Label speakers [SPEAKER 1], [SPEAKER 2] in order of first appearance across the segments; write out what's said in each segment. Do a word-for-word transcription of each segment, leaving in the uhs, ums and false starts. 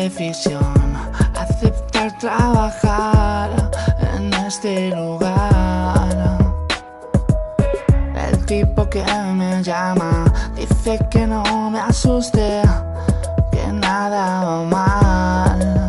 [SPEAKER 1] decisión aceptar trabajar en este lugar. El tipo que me llama dice que no me asuste, que nada va mal.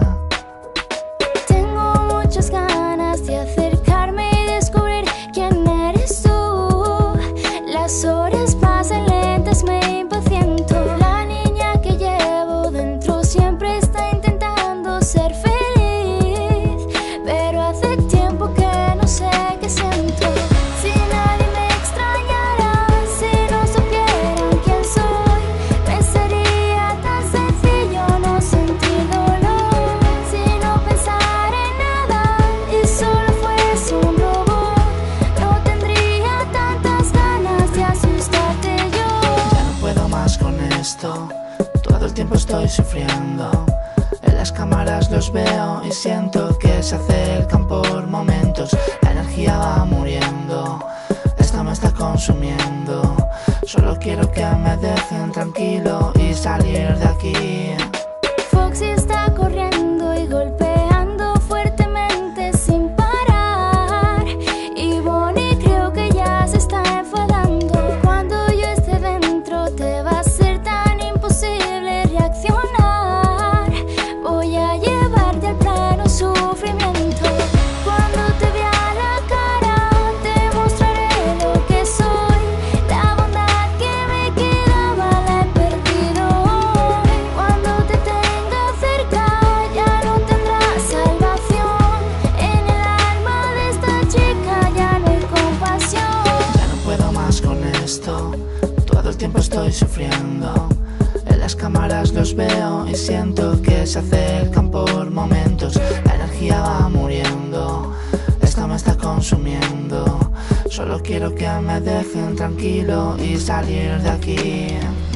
[SPEAKER 2] Tengo muchas ganas de acercarme y descubrir quién eres tú. Las horas pasan lentas, me impaciento. La niña que llevo dentro siempre está intentando ser feliz, pero hace tiempo que no sé qué siento. Si nadie me extrañara, si no supieran quién soy, me sería tan sencillo no sentir dolor. Si no pensara en nada y solo fuese un robot, no tendría tantas ganas de asustarte yo.
[SPEAKER 1] Ya no puedo más con esto, todo el tiempo estoy sufriendo. En las cámaras los veo y siento que se acercan por momentos. La energía va muriendo, esto me está consumiendo. Solo quiero que me dejen tranquilo y salir de aquí.
[SPEAKER 2] Foxy está corriendo y golpeando fuertemente sin parar, y Bonnie creo que ya se está enfadando. Cuando yo esté dentro te va a ser tan imposible reaccionar. Voy a llevarte al pleno sufrimiento. Cuando te vea la cara te mostraré lo que soy. La bondad que me quedaba la he perdido hoy. Cuando te tenga cerca ya no tendrás salvación. En el alma de esta chica ya no hay compasión.
[SPEAKER 1] Ya no puedo más con esto, todo el tiempo estoy sufriendo. En las cámaras los veo y siento que se acercan por momentos. La energía va muriendo, esto me está consumiendo. Solo quiero que me dejen tranquilo y salir de aquí.